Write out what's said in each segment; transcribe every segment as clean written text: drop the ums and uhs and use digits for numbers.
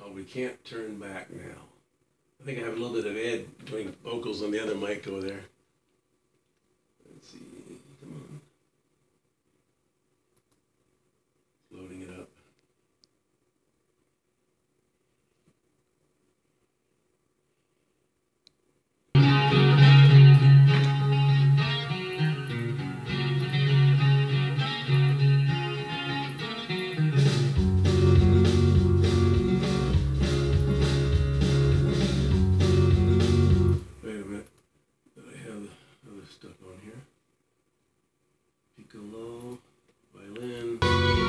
We can't turn back now. I think I have a little bit of Ed doing vocals on the other mic over there. Let's see. Come on. Loading it up. Piccolo, violin.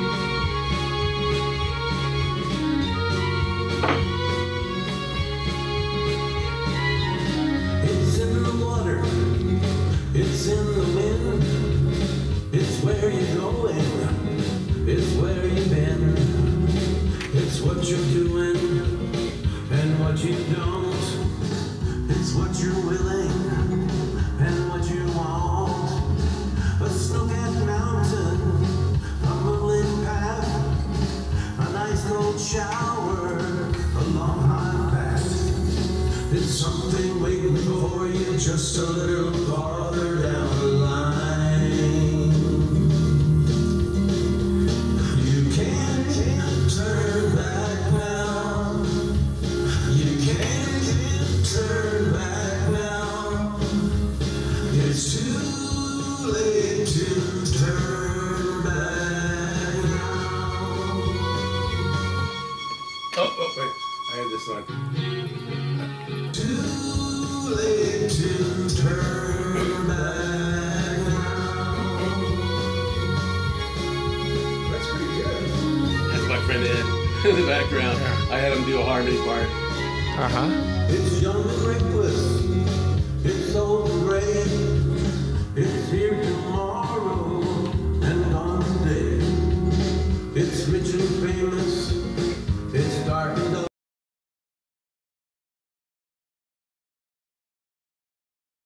It's in the water, it's in the wind, it's where you're going, it's where you've been, it's what you're doing and what you don't, it's what you're willing and what you want. A snow-capped mountain, a moonlit path, a nice cold shower, a long high path. It's something waiting for you just a little farther down the line. You can't turn back now. You can't turn back now. It's too late to turn back now. Oh, wait. I have this on. Too late to turn back now. That's pretty good. That's my friend Ed in the background. Yeah. I had him do a harmony part. It's young and reckless.